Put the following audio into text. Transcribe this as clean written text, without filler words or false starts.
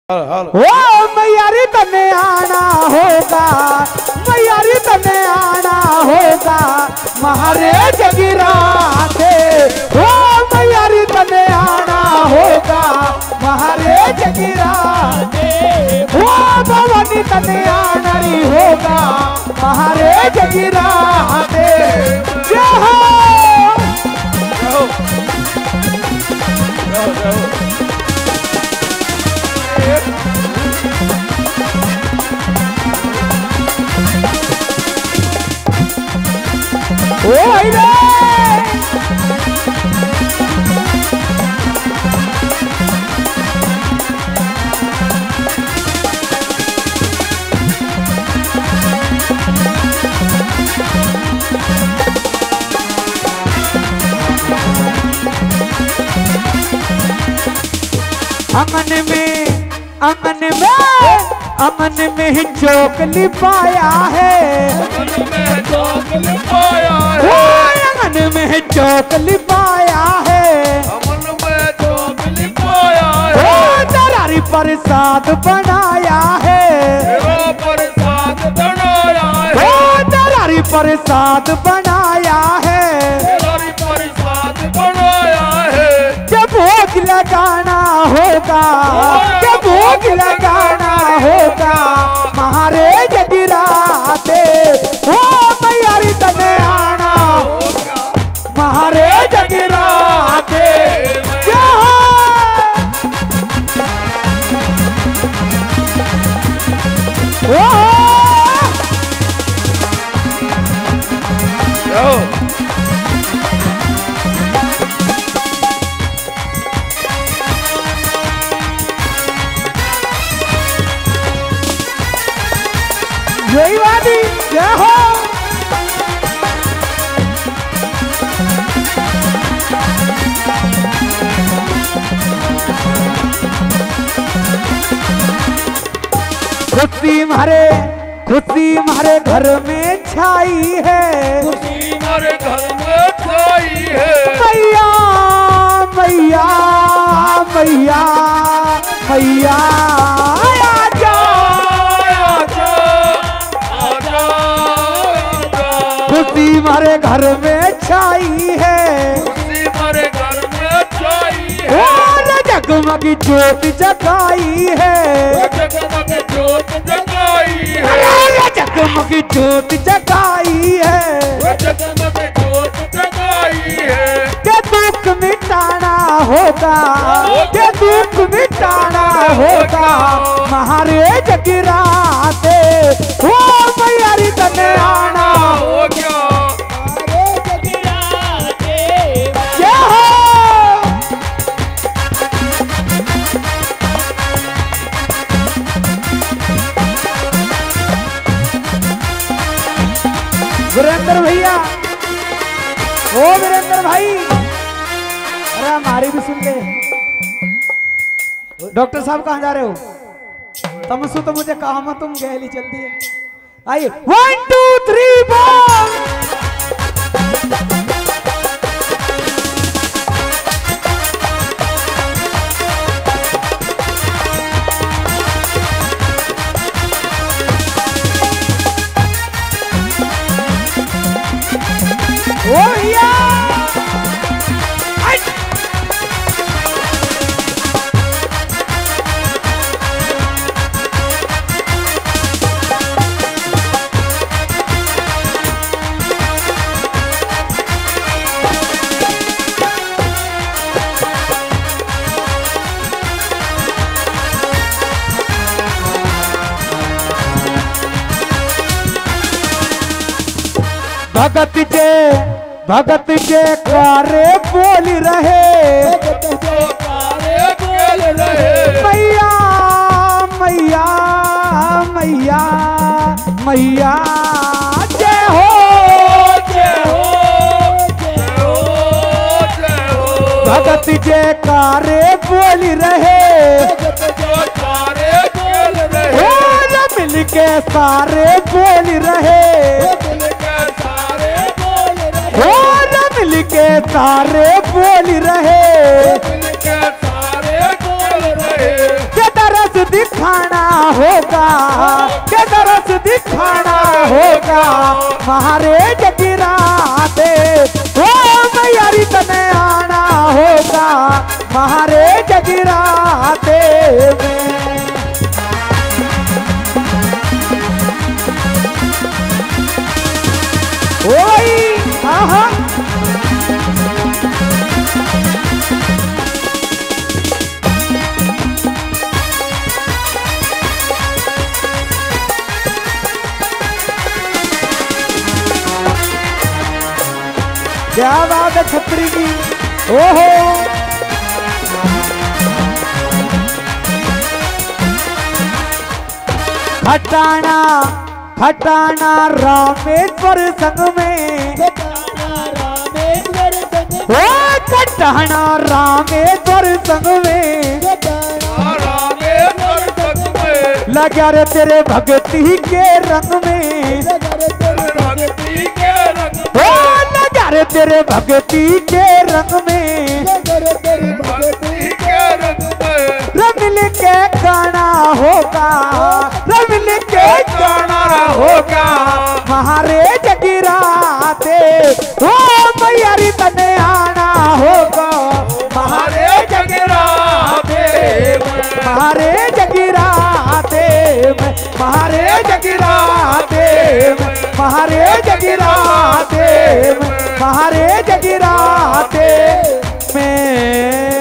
ओ मैयारी तने आना होगा, मैयारी तने आना होगा महारे जगीराते। ओ मैयारी तने आना होगा महारे जगीराते। ओ भवानी तने आना ही होगा महारे जगीराते। जय हो अमन में ही चौक लिपाया है, अमन में ही चौक लिपाया है, दरारी प्रसाद बनाया है, दरारी प्रसाद बनाया है, जब भोग लगाना होगा, जब भोग लगाना होगा महारे जगीराते। ओ मैयारी तने आना महारे जगीराते। जय वादी जय हो। खुशी मारे घर में छाई है, खुशी मारे घर में छाई है। मैया मैया मैया मैया आजा आजा आजा। खुशी मारे घर में छाई है, खुशी मारे घर में छाई है। और जगमग ज्योत जगाई है, जगमग ज्योत जगाई है, जगमग ज्योत जगाई है, जगमग ज्योत जगाई है। के दुख मिटाना होगा, के दुख मिटाना होगा महारे जगीराते। ओ मैयारी तने आना हो गया महारे जगीराते। जय हो वीरेंद्र भैया, ओ वीरेंद्र भाई, अरे हमारी भी सुन ले। डॉक्टर साहब कहाँ जा रहे हो? तमसु तो मुझे कहा मत, तुम गहली जल्दी है। आइए 1 2 3 बोल। ओ या भगत जे कारे बोल रहे, मैया मैया मैया मैया। जय हो जय हो जय हो जय हो। भगत जे कारे बोल रहे, मिल के सारे बोल रहे, मिल के सारे बोल रहे, के तरस दिखाना होगा, के दरस दिखाना होगा, मारे जगराते ओ मैयारी तने आना होगा, मारे जगराते में। ओई आहा क्या बात है छतरी की। ओहो खटाना खटाना रामेश्वर संग में, ओ खटाना रामेश्वर संग में, लगा रे तेरे भक्ति के रंग में, ओ लगा रे तेरे भक्ति के रंग में, रमिल के गाना होगा, रमिल के गाना होगा, मारे जगराते ओ मैयारी तने आना होगा, मारे जगराते मारे जगराते मारे जगराते मारे जगराते मारे जगराते में।